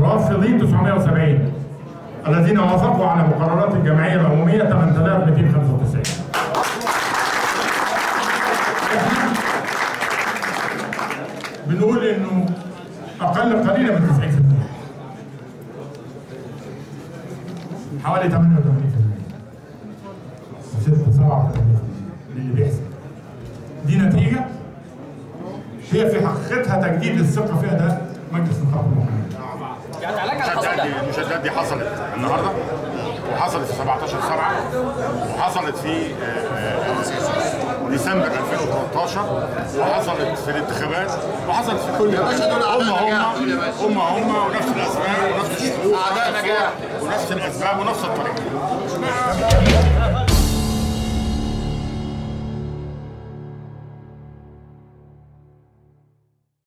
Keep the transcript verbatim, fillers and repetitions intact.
مرافضين تسعمائة وسبعين، الذين وافقوا على مقررات الجمعية العمومية ثمانية آلاف ومئتين وخمسة وتسعين. بنقول انه اقل قليلا من تسعين بالمئة، حوالي ثمانية وثمانين بالمئة ستة سبعة وثمانين اللي بيحصل. دي نتيجة هي في حقيقتها تجديد الثقة في أداء مجلس نقابة المحامين. يعني علاج على الحصل ده. المشادات دي حصلت النهارده، وحصلت في سبعتاشر سبعة، وحصلت في ديسمبر ألفين وثلاثة عشر، وحصلت في الانتخابات، وحصلت في كل هم هم هم هم ونفس الاسماء ونفس الشروط ونفس الاسباب ونفس الطريقه.